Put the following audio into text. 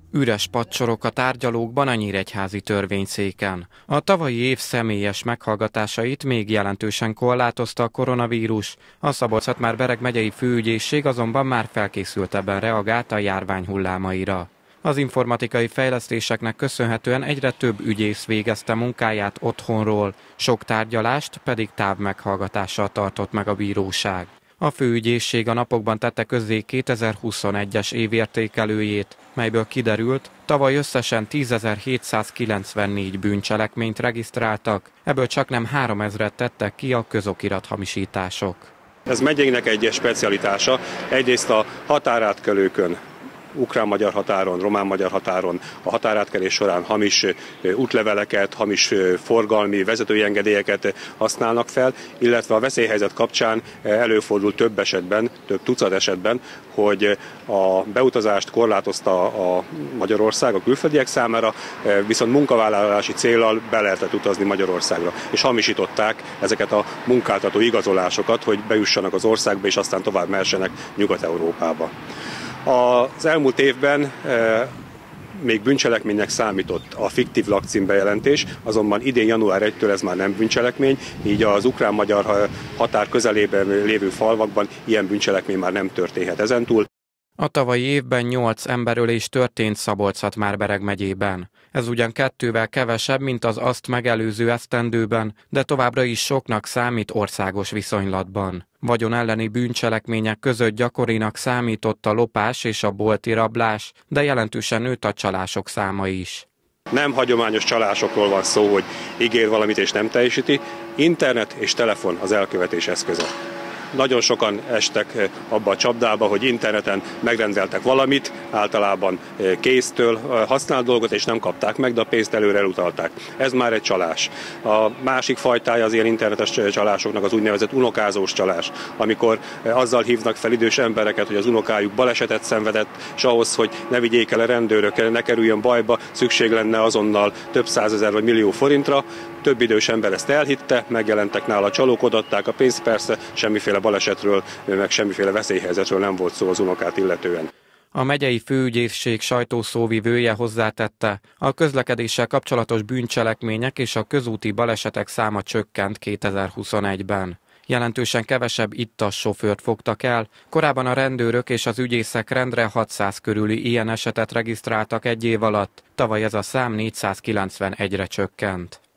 Üres padsorok a tárgyalókban a nyíregyházi törvényszéken. A tavalyi év személyes meghallgatásait még jelentősen korlátozta a koronavírus. A Szabolcs-Szatmár-Bereg megyei főügyészség azonban már felkészültebben reagált a járvány hullámaira. Az informatikai fejlesztéseknek köszönhetően egyre több ügyész végezte munkáját otthonról, sok tárgyalást pedig távmeghallgatással tartott meg a bíróság. A főügyészség a napokban tette közzé 2021-es évértékelőjét, melyből kiderült, tavaly összesen 10.794 bűncselekményt regisztráltak, ebből csaknem 3000-et tettek ki a közokirathamisítások. Ez megyénknek egy specialitása, egyrészt a határátkelőkön, ukrán-magyar határon, román-magyar határon a határátkelés során hamis útleveleket, hamis forgalmi vezetői engedélyeket használnak fel, illetve a veszélyhelyzet kapcsán előfordul több esetben, több tucat esetben, hogy a beutazást korlátozta a Magyarország a külföldiek számára, viszont munkavállalási céllal be lehetett utazni Magyarországra, és hamisították ezeket a munkáltató igazolásokat, hogy bejussanak az országba, és aztán tovább mehessenek Nyugat-Európába. Az elmúlt évben még bűncselekménynek számított a fiktív lakcímbejelentés, azonban idén január 1-től ez már nem bűncselekmény, így az ukrán-magyar határ közelében lévő falvakban ilyen bűncselekmény már nem történhet ezentúl. A tavalyi évben 8 emberölés történt Szabolcs-Szatmár-Bereg megyében. Ez ugyan 2-vel kevesebb, mint az azt megelőző esztendőben, de továbbra is soknak számít országos viszonylatban. Vagyon elleni bűncselekmények között gyakorinak számított a lopás és a bolti rablás, de jelentősen nőtt a csalások száma is. Nem hagyományos csalásokról van szó, hogy ígér valamit és nem teljesíti, internet és telefon az elkövetés eszköze. Nagyon sokan estek abba a csapdába, hogy interneten megrendeltek valamit, általában kéztől használt dolgot, és nem kapták meg, de a pénzt előre elutalták. Ez már egy csalás. A másik fajtája az ilyen internetes csalásoknak az úgynevezett unokázós csalás, amikor azzal hívnak fel idős embereket, hogy az unokájuk balesetet szenvedett, és ahhoz, hogy ne vigyék el a rendőrök, ne kerüljön bajba, szükség lenne azonnal több százezer vagy millió forintra. Több idős ember ezt elhitte, megjelentek nála csalók, odaadták a pénzt, persze semmiféle balesetről, meg semmiféle veszélyhelyzetről nem volt szó az unokát illetően. A megyei főügyészség sajtószóvivője hozzátette, a közlekedéssel kapcsolatos bűncselekmények és a közúti balesetek száma csökkent 2021-ben. Jelentősen kevesebb ittas sofőrt fogtak el, korábban a rendőrök és az ügyészek rendre 600 körüli ilyen esetet regisztráltak egy év alatt, tavaly ez a szám 491-re csökkent.